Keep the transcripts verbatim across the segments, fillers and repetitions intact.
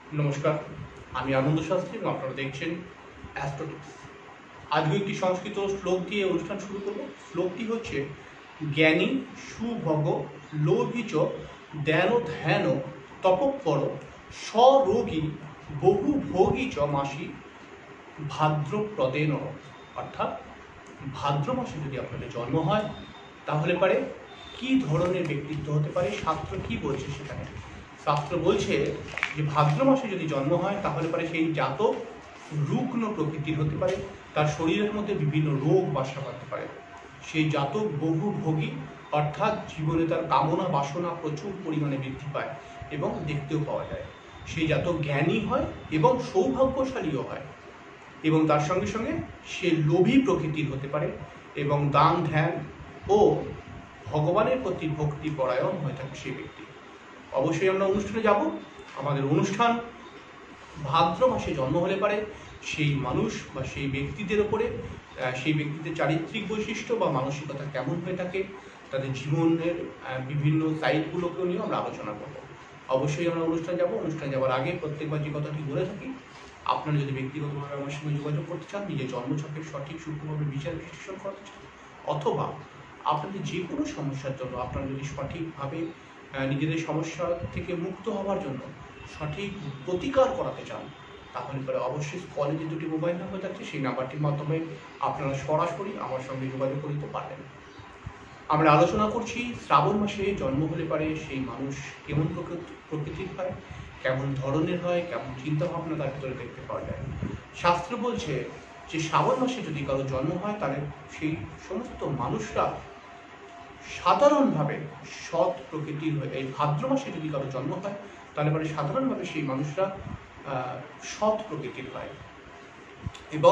নমস্কার, আমি আনন্দ শাস্ত্রী এবং আপনারা দেখছেন অ্যাস্ট্রোটিক্স। আজকে একটি সংস্কৃত শ্লোক দিয়ে অনুষ্ঠান শুরু করব। শ্লোকটি হচ্ছে জ্ঞানী সুভগ লোভিচ ধ্যান ধ্যান তপঃপর স্বরোগী বহু ভোগী চ মাসি ভাদ্রপ্রদেন। অর্থাৎ ভাদ্র মাসে যদি আপনাদের জন্ম হয় তাহলে পারে কি ধরনের ব্যক্তিত্ব হতে পারে, শাস্ত্র কি বলছে সেখানে। শাস্ত্র বলছে যে ভাদ্র মাসে যদি জন্ম হয় তাহলে পারে সেই জাতক রুগ্ন প্রকৃতির হতে পারে, তার শরীরের মধ্যে বিভিন্ন রোগ বাসা বাঁধতে পারে। সেই জাতক বহু ভোগী, অর্থাৎ জীবনে তার কামনা বাসনা প্রচুর পরিমাণে বৃদ্ধি পায় এবং দেখতেও পাওয়া যায়। সেই জাতক জ্ঞানী হয় এবং সৌভাগ্যশালীও হয়, এবং তার সঙ্গে সঙ্গে সে লোভী প্রকৃতির হতে পারে এবং দান ধ্যান ও ভগবানের প্রতি ভক্তি পরায়ণ হয়ে থাকে সেই ব্যক্তি। অবশ্যই আমরা অনুষ্ঠানে যাব। আমাদের অনুষ্ঠান ভাদ্র মাসে জন্ম হলে পারে সেই মানুষ বা সেই ব্যক্তিদের ওপরে, সেই ব্যক্তিদের চারিত্রিক বৈশিষ্ট্য বা মানসিকতা কেমন হয়ে থাকে, তাদের জীবনের বিভিন্ন সাইডগুলোকেও নিয়েও আমরা আলোচনা করব। অবশ্যই আমরা অনুষ্ঠানে যাব। অনুষ্ঠানে যাওয়ার আগে প্রত্যেকবার যে কথাটি বলে থাকি, আপনারা যদি ব্যক্তিগতভাবে আমার সঙ্গে যোগাযোগ করতে চান, নিজের জন্মছকের সঠিক সূক্ষ্মভাবে বিচার বিশ্লেষণ করতে চান, অথবা আপনাদের যে কোনো সমস্যার জন্য আপনারা যদি সঠিকভাবে নিজেদের সমস্যা থেকে মুক্ত হওয়ার জন্য সঠিক প্রতিকার করাতে চান, তাহলে পরে অবশ্যই স্ক্রিনে যে দুটি মোবাইল নাম্বার থাকছে সেই নাম্বারটির মাধ্যমে আপনারা সরাসরি আমার সঙ্গে যোগাযোগ করতে পারবেন। আমরা আলোচনা করছি শ্রাবণ মাসে জন্ম হলে পারে সেই মানুষ কেমন প্রকৃতির হয়, কেমন ধরনের হয়, কেমন চিন্তাভাবনা তার ভিতরে দেখতে পাওয়া যায়। শাস্ত্র বলছে যে শ্রাবণ মাসে যদি কারো জন্ম হয় তাহলে সেই সমস্ত মানুষরা সাধারণভাবে সৎ প্রকৃতির হয়ে, এই ভাদ্র মাসে যদি কারো জন্ম হয় তাহলে পরে সাধারণভাবে সেই মানুষরা সৎ প্রকৃতির হয়। এবং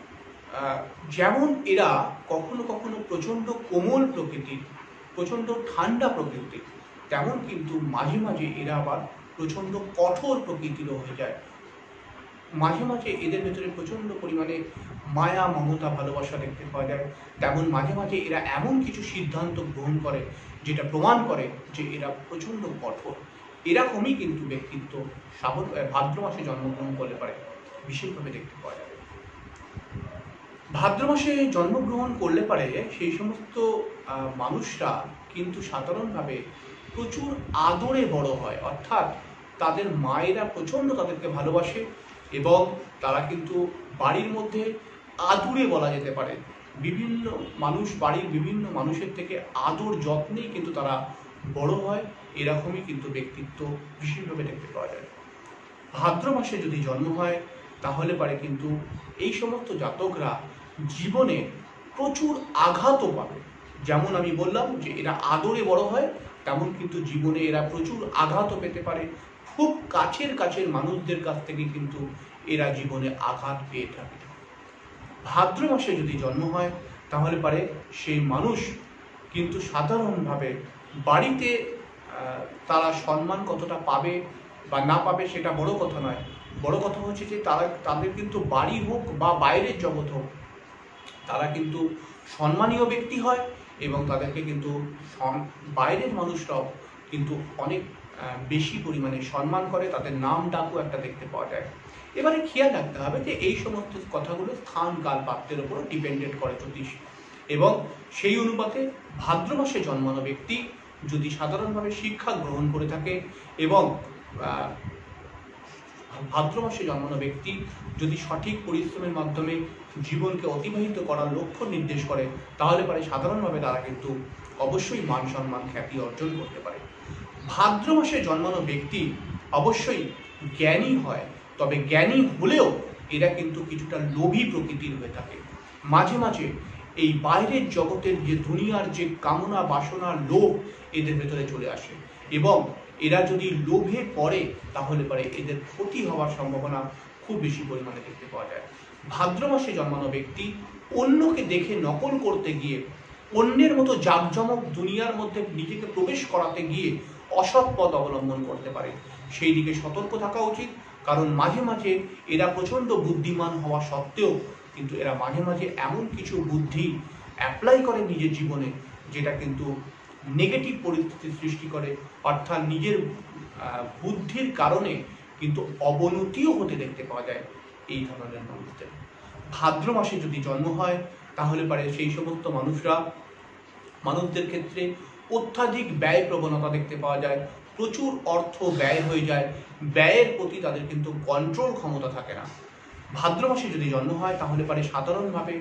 যেমন এরা কখনো কখনো প্রচণ্ড কোমল প্রকৃতির, প্রচণ্ড ঠান্ডা প্রকৃতির, তেমন কিন্তু মাঝে মাঝে এরা আবার প্রচণ্ড কঠোর প্রকৃতিরও হয়ে যায়। মাঝে মাঝে এদের ভেতরে প্রচণ্ড পরিমাণে মায়া মমতা ভালোবাসা দেখতে পাওয়া যায়। তেমন মাঝে মাঝে এরা এমন কিছু সিদ্ধান্ত গ্রহণ করে যেটা প্রমাণ করে যে এরা প্রচণ্ড কঠোর। এরকমই কিন্তু ব্যক্তিত্ব শ্রাবণ ভাদ্র মাসে জন্মগ্রহণ করলে পারে বিশেষভাবে দেখতে পাওয়া যাবে। ভাদ্র মাসে জন্মগ্রহণ করলে পারে সেই সমস্ত মানুষরা কিন্তু সাধারণভাবে প্রচুর আদরে বড় হয়, অর্থাৎ তাদের মায়েরা প্রচণ্ড তাদেরকে ভালোবাসে এবং তারা কিন্তু বাড়ির মধ্যে আদুরে বলা যেতে পারে। বিভিন্ন মানুষ বাড়ির বিভিন্ন মানুষের থেকে আদর যত্নেই কিন্তু তারা বড় হয়। এরকমই কিন্তু ব্যক্তিত্ব বিশেষভাবে দেখতে পাওয়া যায়। ভাদ্র মাসে যদি জন্ম হয় তাহলে পারে কিন্তু এই সমস্ত জাতকরা জীবনে প্রচুর আঘাতও পাবে। যেমন আমি বললাম যে এরা আদরে বড় হয়, তেমন কিন্তু জীবনে এরা প্রচুর আঘাতও পেতে পারে। খুব কাছের কাছের মানুষদের কাছ থেকে কিন্তু এরা জীবনে আঘাত পেয়ে থাকে। ভাদ্র মাসে যদি জন্ম হয় তাহলে পারে সেই মানুষ কিন্তু সাধারণভাবে বাড়িতে তারা সম্মান কতটা পাবে বা না পাবে সেটা বড় কথা নয়। বড় কথা হচ্ছে যে তারা তাদের কিন্তু বাড়ি হোক বা বাইরের জগৎ হোক, তারা কিন্তু সম্মানীয় ব্যক্তি হয় এবং তাদেরকে কিন্তু বাইরের মানুষরাও কিন্তু অনেক বেশি পরিমাণে সম্মান করে, তাদের নাম ডাকও একটা দেখতে পাওয়া যায়। এবারে খেয়াল রাখতে হবে যে এই সমস্ত কথাগুলো স্থান কাল পাত্রের উপর ডিপেন্ডেন্ট করে জ্যোতিষ, এবং সেই অনুপাতে ভাদ্র মাসে জন্মানো ব্যক্তি যদি সাধারণভাবে শিক্ষা গ্রহণ করে থাকে এবং ভাদ্র মাসে জন্মানো ব্যক্তি যদি সঠিক পরিশ্রমের মাধ্যমে জীবনকে অতিবাহিত করার লক্ষ্য নির্দেশ করে তাহলে পারে সাধারণভাবে তারা কিন্তু অবশ্যই মান সম্মান খ্যাতি অর্জন করতে পারে। ভাদ্র মাসে জন্মানো ব্যক্তি অবশ্যই জ্ঞানী হয়, তবে জ্ঞানী হলেও এরা কিন্তু কিছুটা লোভী প্রকৃতির হয়ে থাকে। মাঝে মাঝে এই বাইরের জগতের যে দুনিয়ার যে কামনা বাসনা লোভ এদের ভেতরে চলে আসে, এবং এরা যদি লোভে পড়ে তাহলে পরে এদের ক্ষতি হওয়ার সম্ভাবনা খুব বেশি পরিমাণে দেখতে পাওয়া যায়। ভাদ্র মাসে জন্মানো ব্যক্তি অন্যকে দেখে নকল করতে গিয়ে, অন্যের মতো জাঁকজমক দুনিয়ার মধ্যে নিজেকে প্রবেশ করাতে গিয়ে অসৎ পথ অবলম্বন করতে পারে। সেই দিকে সতর্ক থাকা উচিত, কারণ মাঝে মাঝে এরা প্রচণ্ড বুদ্ধিমান হওয়া সত্ত্বেও কিন্তু এরা মাঝে মাঝে এমন কিছু বুদ্ধি অ্যাপ্লাই করে নিজের জীবনে যেটা কিন্তু নেগেটিভ পরিস্থিতি সৃষ্টি করে, অর্থাৎ নিজের বুদ্ধির কারণে কিন্তু অবনতিও হতে দেখতে পাওয়া যায় এই ধরনের মানুষদের। ভাদ্র মাসে যদি জন্ম হয় তাহলে পারে সেই সমস্ত মানুষরা মানুষদের ক্ষেত্রে অত্যাধিক ব্যয় প্রবণতা দেখতে পাওয়া যায়, প্রচুর অর্থ ব্যয় হয়ে যায়, ব্যয়ের প্রতি তাদের কিন্তু কন্ট্রোল ক্ষমতা থাকে না। ভাদ্র মাসে যদি জন্ম হয় তাহলে পারে সাধারণভাবে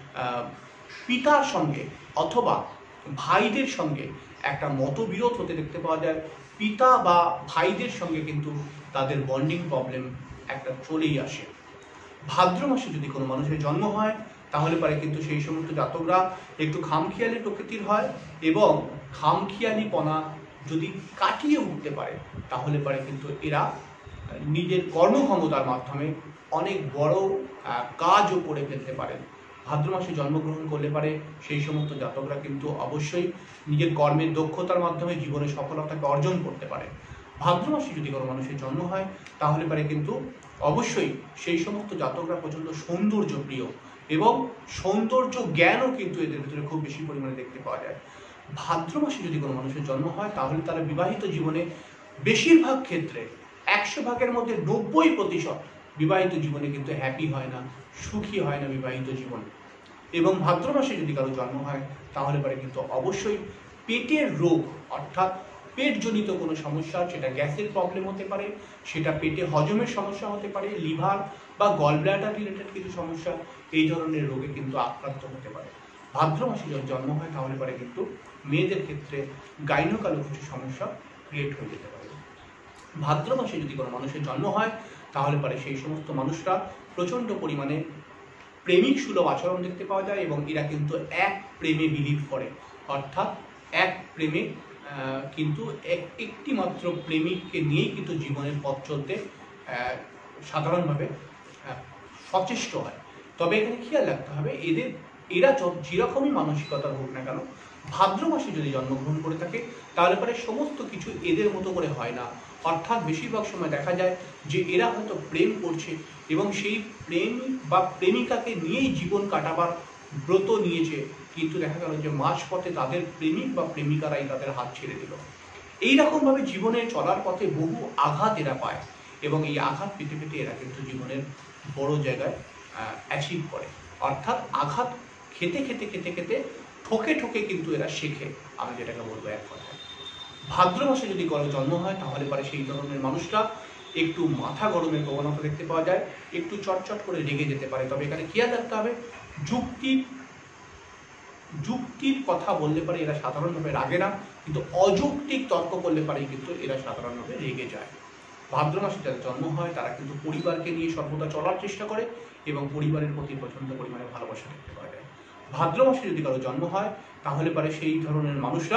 পিতার সঙ্গে অথবা ভাইদের সঙ্গে একটা মতবিরোধ হতে দেখতে পাওয়া যায়। পিতা বা ভাইদের সঙ্গে কিন্তু তাদের বন্ডিং প্রবলেম একটা চলেই আসে। ভাদ্র মাসে যদি কোনো মানুষের জন্ম হয় তাহলে পারে কিন্তু সেই সমস্ত জাতকরা একটু খামখেয়ালি প্রকৃতির হয় এবং খামখেয়ালিপনা যদি কাটিয়ে উঠতে পারে তাহলে পারে কিন্তু এরা নিজের কর্মক্ষমতার মাধ্যমে অনেক বড় কাজও করে ফেলতে পারেন। ভাদ্র মাসে জন্মগ্রহণ করলে পারে সেই সমস্ত জাতকরা কিন্তু অবশ্যই নিজের কর্মের দক্ষতার মাধ্যমে জীবনে সফলতাকে অর্জন করতে পারে। ভাদ্র মাসে যদি কোনো মানুষের জন্ম হয় তাহলে পারে কিন্তু অবশ্যই সেই সমস্ত জাতকরা প্রচণ্ড সৌন্দর্য প্রিয় এবং সৌন্দর্য জ্ঞানও কিন্তু এদের ভিতরে খুব বেশি পরিমাণে দেখতে পাওয়া যায়। ভাদ্র মাসে যদি কোনো মানুষের জন্ম হয় তাহলে তারা বিবাহিত জীবনে বেশিরভাগ ক্ষেত্রে একশো ভাগের মধ্যে নব্বই প্রতিশত বিবাহিত জীবনে কিন্তু হ্যাপি হয় না, সুখী হয় না বিবাহিত জীবন। এবং ভাদ্র মাসে যদি কারো জন্ম হয় তাহলে পরে কিন্তু অবশ্যই পেটের রোগ অর্থাৎ পেটজনিত কোনো সমস্যা, সেটা গ্যাসের প্রবলেম হতে পারে, সেটা পেটে হজমের সমস্যা হতে পারে, লিভার বা গল ব্ল্যাডার রিলেটেড কিছু সমস্যা, এই ধরনের রোগে কিন্তু আক্রান্ত হতে পারে। ভাদ্র মাসে যদি জন্ম হয় তাহলে পরে কিন্তু মেয়েদের ক্ষেত্রে গাইনোকালো কিছু সমস্যা ক্রিয়েট হয়ে যেতে পারে। ভাদ্র মাসে যদি কোনো মানুষের জন্ম হয় তাহলে পরে সেই সমস্ত মানুষরা প্রচণ্ড পরিমাণে প্রেমিক সুলভ আচরণ দেখতে পাওয়া যায় এবং এরা কিন্তু এক প্রেমে বিলিভ করে, অর্থাৎ এক প্রেমে কিন্তু একটি মাত্র প্রেমিককে নিয়েই কিন্তু জীবনের পথ চলতে সাধারণভাবে সচেষ্ট হয়। তবে এখানে খেয়াল রাখতে হবে এদের এরা যেরকমই মানসিকতার হোক না কেন ভাদ্র মাসে যদি জন্মগ্রহণ করে থাকে তাহলে পরে সমস্ত কিছু এদের মতো করে হয় না। অর্থাৎ বেশিরভাগ সময় দেখা যায় যে এরা হয়তো প্রেম করছে এবং সেই প্রেম বা প্রেমিকাকে নিয়েই জীবন কাটাবার ব্রত নিয়েছে, কিন্তু দেখা গেল যে মাঝপথে তাদের প্রেমিক বা প্রেমিকারাই তাদের হাত ছেড়ে দিল। এইরকমভাবে জীবনে চলার পথে বহু আঘাত এরা পায় এবং এই আঘাত পেতে পেতে এরা কিন্তু জীবনের বড় জায়গায় অ্যাচিভ করে, অর্থাৎ আঘাত খেতে খেতে খেতে খেতে ঠকে ঠকে কিন্তু এরা শেখে, আমি যেটাকে বলবো এক কথায়। ভাদ্র মাসে যদি কারো জন্ম হয় তাহলে পরে সেই ধরনের মানুষরা একটু মাথা গরমের প্রবণতা দেখতে পাওয়া যায়, একটু চটচট করে রেগে যেতে পারে। তবে এখানে খেয়াল রাখতে হবে যুক্তি যুক্তির কথা বললে পারে এরা সাধারণভাবে রাগে না, কিন্তু অযৌক্তিক তর্ক করলে পারেই কিন্তু এরা সাধারণভাবে রেগে যায়। ভাদ্র মাসে যাদের জন্ম হয় তারা কিন্তু পরিবারকে নিয়ে সর্বদা চলার চেষ্টা করে এবং পরিবারের প্রতি প্রচণ্ড পরিমাণে ভালোবাসা দেখতে পাওয়া যায়। ভাদ্র মাসে যদি কারো জন্ম হয় তাহলে পারে সেই ধরনের মানুষরা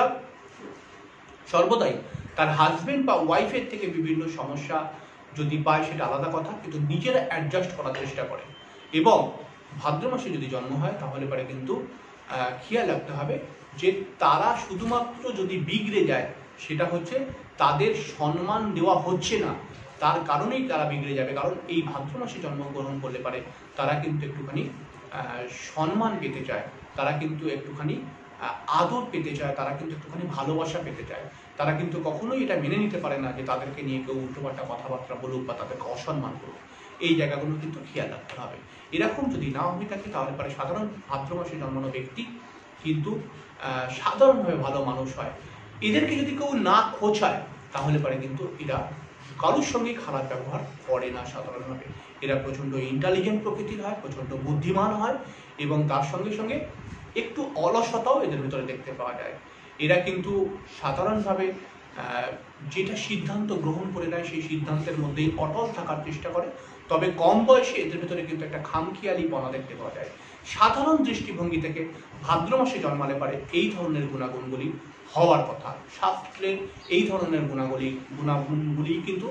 সর্বদাই তার হাজবেন্ড বা ওয়াইফের থেকে বিভিন্ন সমস্যা যদি পায় সেটা আলাদা কথা, কিন্তু নিজেরা অ্যাডজাস্ট করার চেষ্টা করে। এবং ভাদ্র মাসে যদি জন্ম হয় তাহলে পারে কিন্তু খেয়াল রাখতে হবে যে তারা শুধুমাত্র যদি বিগড়ে যায় সেটা হচ্ছে তাদের সম্মান দেওয়া হচ্ছে না, তার কারণেই তারা বিগড়ে যাবে। কারণ এই ভাদ্র মাসে জন্মগ্রহণ করলে পারে তারা কিন্তু একটুখানি সম্মান পেতে চায়, তারা কিন্তু একটুখানি আদর পেতে চায়, তারা কিন্তু একটুখানি ভালোবাসা পেতে চায়। তারা কিন্তু কখনোই এটা মেনে নিতে পারে না যে তাদেরকে নিয়ে কেউ উল্টোপাল্টা কথাবার্তা বলুক বা তাদেরকে অসম্মান করুক। এই জায়গাগুলো কিন্তু খেয়াল রাখতে হবে। এরকম যদি না হয়ে থাকে তাহলে পরে সাধারণ ভাদ্র মাসে জন্মানো ব্যক্তি কিন্তু সাধারণভাবে ভালো মানুষ হয়। এদেরকে যদি কেউ না খোঁচায় তাহলে পরে কিন্তু এরা কারোর সঙ্গে খারাপ ব্যবহার করে না সাধারণভাবে। এরা প্রচণ্ড ইন্টেলিজেন্ট প্রকৃতির হয়, প্রচণ্ড বুদ্ধিমান হয় এবং তার সঙ্গে সঙ্গে একটু অলসতাও এদের ভিতরে দেখতে পাওয়া যায়। এরা কিন্তু সাধারণভাবে যেটা সিদ্ধান্ত গ্রহণ করে নেয় সেই সিদ্ধান্তের মধ্যেই অটল থাকার চেষ্টা করে। তবে কম বয়সে এদের ভিতরে কিন্তু একটা খামখেয়ালিপনা দেখতে পাওয়া যায়। সাধারণ দৃষ্টিভঙ্গি থেকে ভাদ্র মাসে জন্মালে পারে এই ধরনের গুণাগুণগুলি হওয়ার কথা। শাস্ত্রের এই ধরনের গুণাগুলি গুণাগুণগুলি কিন্তু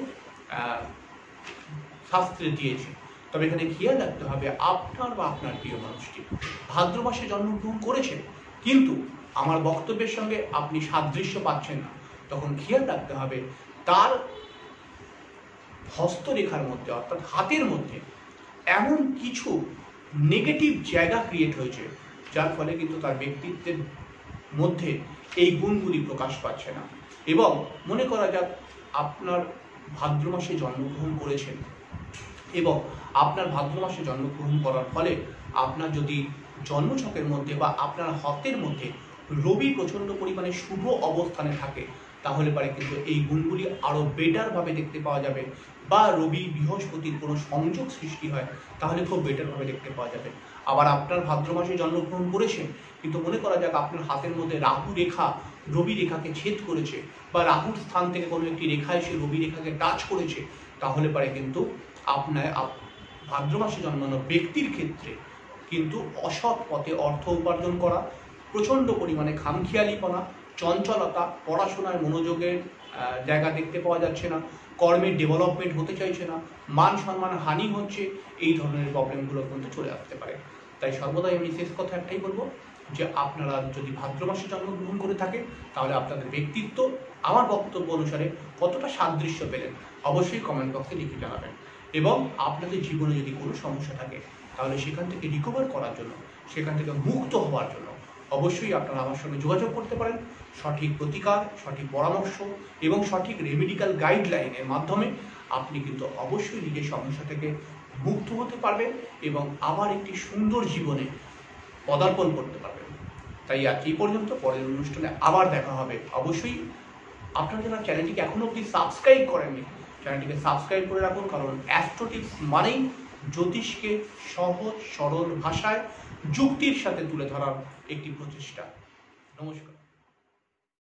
শাস্ত্রে দিয়েছে। তবে এখানে খেয়াল রাখতে হবে আপনার বা আপনার প্রিয় মানুষটি ভাদ্র মাসে জন্মগ্রহণ করেছেন কিন্তু আমার বক্তব্যের সঙ্গে আপনি সাদৃশ্য পাচ্ছেন না, তখন খেয়াল রাখতে হবে তার হস্তরেখার মধ্যে অর্থাৎ হাতের মধ্যে এমন কিছু নেগেটিভ জায়গা ক্রিয়েট হয়েছে যার ফলে কিন্তু তার ব্যক্তিত্বের মধ্যে এই গুণগুলি প্রকাশ পাচ্ছে না। এবং মনে করা যাক আপনার ভাদ্র মাসে জন্মগ্রহণ করেছেন এবং আপনার ভাদ্র মাসে জন্মগ্রহণ করার ফলে আপনার যদি জন্মছকের মধ্যে বা আপনার হাতের মধ্যে রবি প্রচণ্ড পরিমাণে শুভ অবস্থানে থাকে, তাহলে পারে কিন্তু এই গুণগুলি আরও বেটারভাবে দেখতে পাওয়া যাবে। বা রবি বৃহস্পতির কোনো সংযোগ সৃষ্টি হয় তাহলে খুব বেটারভাবে দেখতে পাওয়া যাবে। আবার আপনার ভাদ্র মাসে জন্মগ্রহণ করেছেন, কিন্তু মনে করা যাক আপনার হাতের মধ্যে রাহু রেখা রবি রেখাকে ছেদ করেছে, বা রাহুর স্থান থেকে কোনো একটি রেখা এসে রবি রেখাকে টাচ করেছে, তাহলে পারে কিন্তু আপনার ভাদ্র মাসে জন্মানো ব্যক্তির ক্ষেত্রে কিন্তু অসৎ পথে অর্থ উপার্জন করা, প্রচণ্ড পরিমাণে খামখেয়ালিপনা, চঞ্চলতা, পড়াশোনার মনোযোগের জায়গা দেখতে পাওয়া যাচ্ছে না, কর্মের ডেভেলপমেন্ট হতে চাইছে না, মান সম্মান হানি হচ্ছে, এই ধরনের প্রবলেমগুলো কিন্তু চলে আসতে পারে। তাই সর্বদাই আমি শেষ কথা একটাই বলবো যে আপনারা যদি ভাদ্র মাসে জন্মগ্রহণ করে থাকেন তাহলে আপনাদের ব্যক্তিত্ব আমার বক্তব্য অনুসারে কতটা সাদৃশ্য পেলেন অবশ্যই কমেন্ট বক্সে লিখে জানাবেন। এবং আপনাদের জীবনে যদি কোনো সমস্যা থাকে তাহলে সেখান থেকে রিকভার করার জন্য, সেখান থেকে মুক্ত হওয়ার জন্য অবশ্যই আপনারা আমার সঙ্গে যোগাযোগ করতে পারেন। সঠিক প্রতিকার, সঠিক পরামর্শ এবং সঠিক রেমেডিক্যাল গাইডলাইনের মাধ্যমে আপনি কিন্তু অবশ্যই নিজের সমস্যা থেকে মুক্ত হতে পারবেন এবং আবার একটি সুন্দর জীবনে পদার্পণ করতে পারবেন। তাই আজ এই পর্যন্ত, পরের অনুষ্ঠানে আবার দেখা হবে। অবশ্যই আপনারা যারা চ্যানেলটিকে এখনও অবধি সাবস্ক্রাইব করেননি, চ্যানেলটিকে সাবস্ক্রাইব করে রাখুন, কারণ অ্যাস্ট্রো টিপস মানেই জ্যোতিষকে সহজ সরল ভাষায় যুক্তির সাথে তুলে ধরার একটি প্রচেষ্টা। নমস্কার।